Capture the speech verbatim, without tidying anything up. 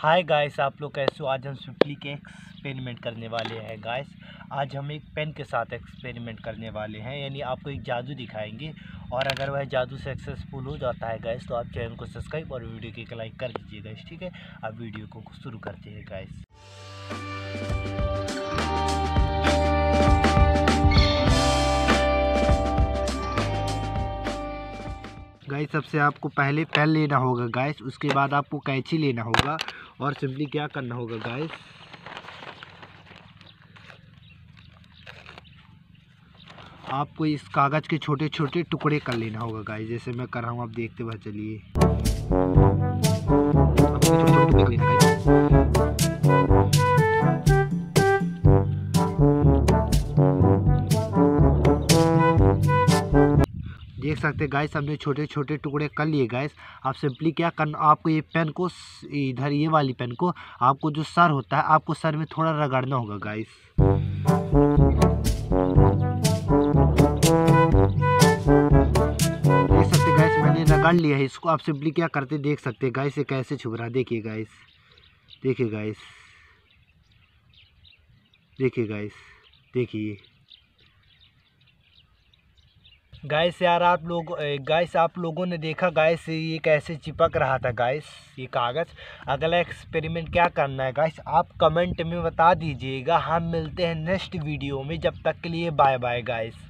Hi guys, आप लोग कैसे हो। आज हम सिंपली के एक्सपेरिमेंट करने वाले हैं गाइस। आज हम एक पेन के साथ एक्सपेरिमेंट करने वाले हैं, यानी आपको एक जादू दिखाएंगे और अगर वह जादू सक्सेसफुल हो जाता है गाइस तो आप चैनल को सब्सक्राइब और वीडियो को एक लाइक कर दीजिए गाइस। ठीक है, अब वीडियो को शुरू करते हैं गाइस। गाइस सबसे आपको पहले पेन लेना होगा गाइस, उसके बाद आपको कैंची लेना होगा और सिंपली क्या करना होगा गाइस, आपको इस कागज़ के छोटे छोटे टुकड़े कर लेना होगा गाइस, जैसे मैं कर रहा हूँ आप देखते हुए चलिए। देख सकते हैं गाइस हमने छोटे छोटे टुकड़े कर लिए गाइस। आप सिंपली क्या करना, आपको ये पेन को इधर ये वाली पेन को आपको जो सर होता है आपको सर में थोड़ा रगड़ना होगा गाइस। देख सकते हैं गाइस मैंने रगड़ लिया है इसको। आप सिंपली क्या करते देख सकते हैं गाइस, ये कैसे छुप रहा है। देखिए गाइस, देखिए गाइस, देखिए गाइस, देखिए गाइस। यार आप लोग गाइस आप लोगों ने देखा गाइस ये कैसे चिपक रहा था गाइस ये कागज़। अगला एक्सपेरिमेंट क्या करना है गाइस आप कमेंट में बता दीजिएगा। हम मिलते हैं नेक्स्ट वीडियो में, जब तक के लिए बाय बाय गाइस।